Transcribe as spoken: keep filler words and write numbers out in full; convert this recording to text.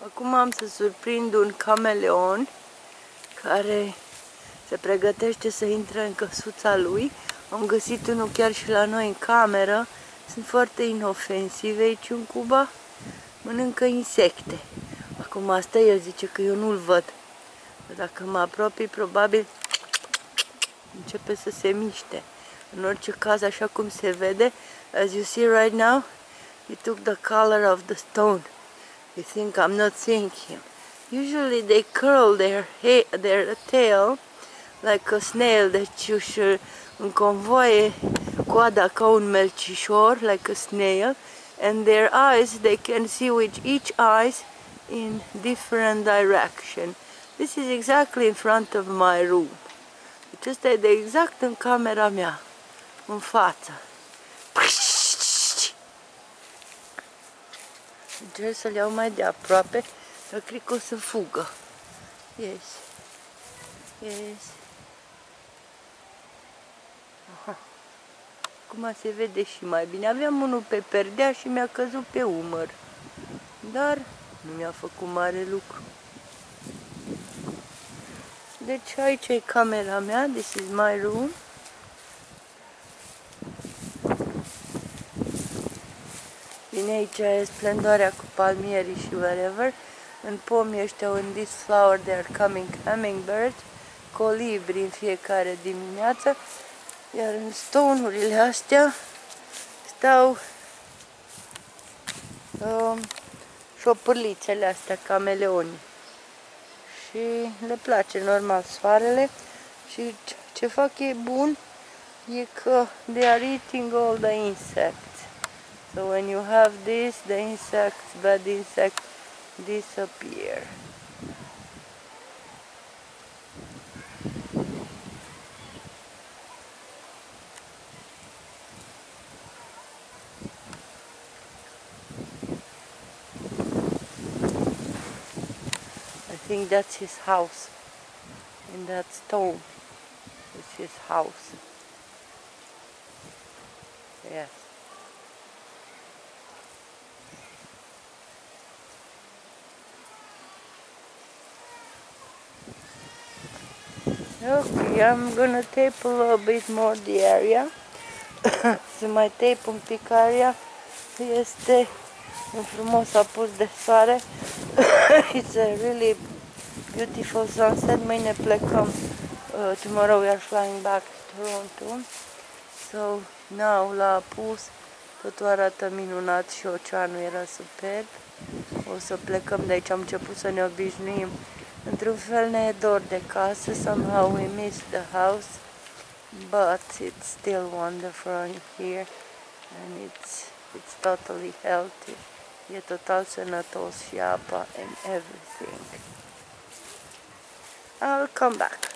Acum am să surprind un cameleon care se pregătește să intre în căsuța lui. Am găsit unul chiar și la noi în cameră. Sunt foarte inofensive aici în Cuba. Mănâncă insecte. Acum asta el zice că eu nu-l văd. Dacă mă apropii, probabil începe să se miște. În orice caz, așa cum se vede, as you see right now, he took the color of the stone. You think I'm not seeing him. Usually they curl their hair, their tail like a snail, deci își înconvoie coada ca un melcișor, like a snail, and their eyes, they can see with each eyes in different direction. This is exactly in front of my room. Deci ăsta e de exact în camera mea, în față. Încerc să-l iau mai de aproape, dar cred că o să fugă. Yes. Yes. Aha. Acum se vede și mai bine. Aveam unul pe perdea și mi-a căzut pe umăr. Dar nu mi-a făcut mare lucru. Deci aici e camera mea. This is my room. Bine, aici e splendoarea cu palmierii și whatever. În pomii ăștia, in this flower, they are coming hummingbirds, colibri în fiecare dimineață. Iar în stone-urile astea stau um, șopârlițele astea, cameleoni. Și le place normal soarele. Și ce fac e bun e că they are eating all the insects. So when you have this, the insects, bad insects, disappear. I think that's his house. In that stone, it's his house. Yes. Okay, I'm gonna tape a little bit more the area. Să mai tape un pic area. Este un frumos apus de soare. It's a really beautiful sunset. Mâine plecăm. Uh, tomorrow we are flying back to Toronto. So now la apus totul arată minunat și oceanul era superb. O să plecăm de aici, am început să ne obișnuim. Într-un fel ne e dor de casă, somehow we miss the house, but it's still wonderful here and it's, it's totally healthy. E total sănătos și apa and everything. I'll come back.